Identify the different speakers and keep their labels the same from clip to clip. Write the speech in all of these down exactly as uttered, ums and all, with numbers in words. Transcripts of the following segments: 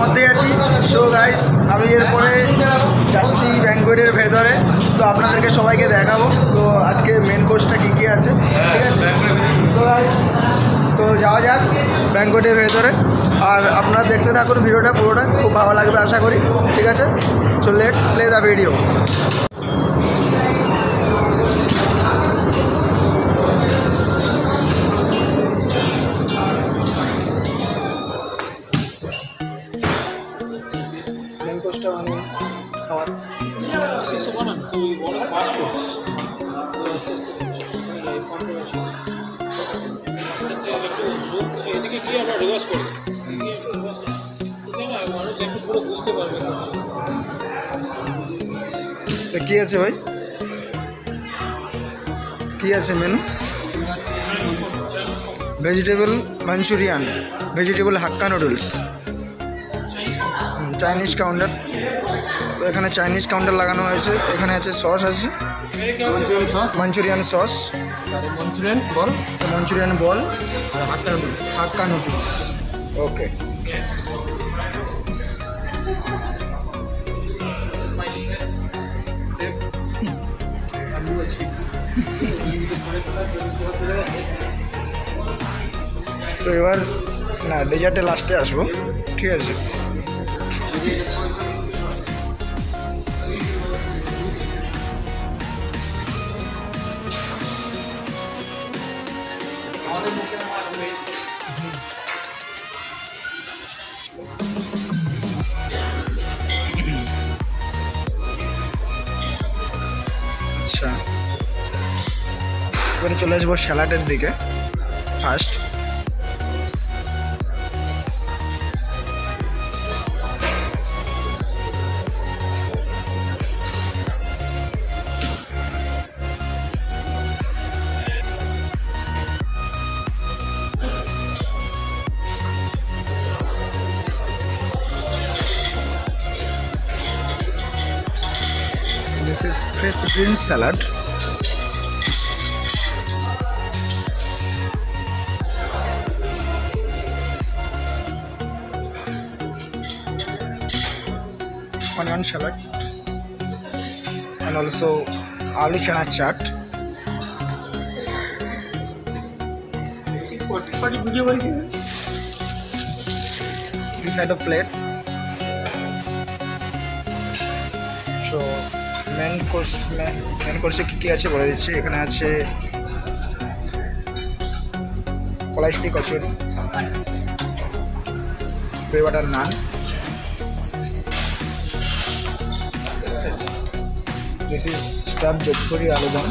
Speaker 1: মধ্যেই আছি। So guys আমি এরপরে যাচ্ছি ব্যাঙ্কোয়েটের ভেতরে, তো আপনাদেরকে সবাইকে দেখাবো তো আজকে মেন কোর্সটা কী কী আছে, ঠিক আছে? তো গাইস তো যাওয়া যাক ব্যাঙ্কোয়েটের ভেতরে, আর আপনারা দেখতে থাকুন ভিডিওটা পুরোটা, খুব ভালো লাগবে আশা করি, ঠিক আছে? So let's play the video. Main কোর্সটা মানে খাওয়ার
Speaker 2: এদিকে গিয়ে আমরা রিভার্স করি পুরো বুঝতে পারবে না
Speaker 1: কী আছে ভাই, কী আছে menu? Vegetable Manchurian, vegetable Hakka noodles, Chinese counter. তো এখানে চাইনিজ কাউন্টার লাগানো হয়েছে, এখানে আছে সস আছে Manchurian sauce,
Speaker 2: Manchurian ball
Speaker 1: Manchurian ball
Speaker 2: আর Hakka noodles
Speaker 1: Hakka noodles. Okay, তো এবার না ডেজার্টে লাস্টে আসবো, ঠিক আছে? আচ্ছা, এবারে চলে আসবো স্যালাডের দিকে। First this is fresh green salad. Onion salad and also aloo chana chaat. This side of plate. So main course main কোর্সে কী কী আছে বলে দিচ্ছি। এখানে আছে কলাইশুটি কচুরি, দই butter naan, this is stuffed Jodhpuri aloo dum,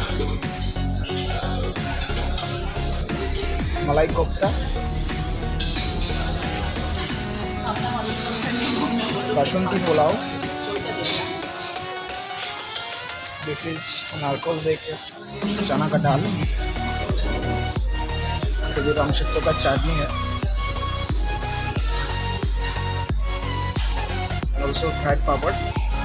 Speaker 1: malai kofta, Basanti pulao, this is नारकोल देके चना का दाल, खजूर आमशक्तो का चाटनी है, also fried papad,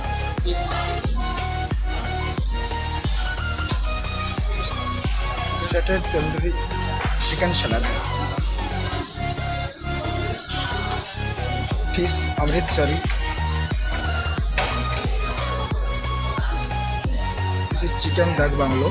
Speaker 1: started tandoori chicken salad, fish Amritsari, chicken dak bungalow,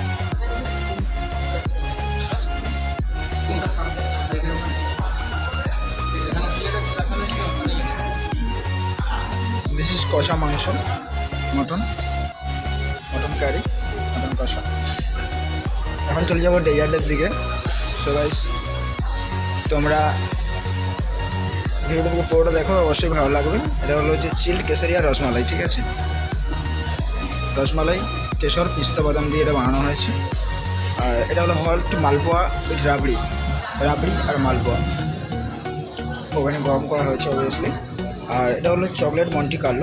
Speaker 1: this is kosha mangsho, mutton mutton curry, mutton kosha. এখন চলে যাব ডেজার্টের দিকে। সো গাইস তোমরা ভিডিওটা থেকে পুরোটা দেখো, অবশ্যই ভালো লাগবে। এটা হলো যে চিল্ড কেশরি আর রসমালাই, ঠিক আছে? রসমালাই কেশর পিস্তা বাদাম দিয়ে এটা বানানো হয়েছে, আর এটা হলো হট মালপোয়া উইথ রাবড়ি, রাবড়ি আর মালপোয়া ওখানে গরম করা হয়েছে অবভিয়াসলি। আর এটা হলো chocolate Monte Carlo.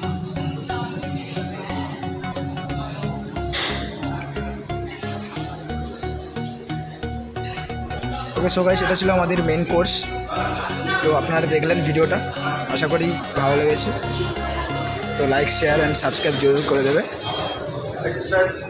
Speaker 1: Okay, so guys এটা ছিল আমাদের মেন কোর্স। তো আপনারা দেখলেন ভিডিওটা, আশা করি ভালো লেগেছে। তো লাইক শেয়ার অ্যান্ড সাবস্ক্রাইব জরুর করে দেবে। Thank you, sir.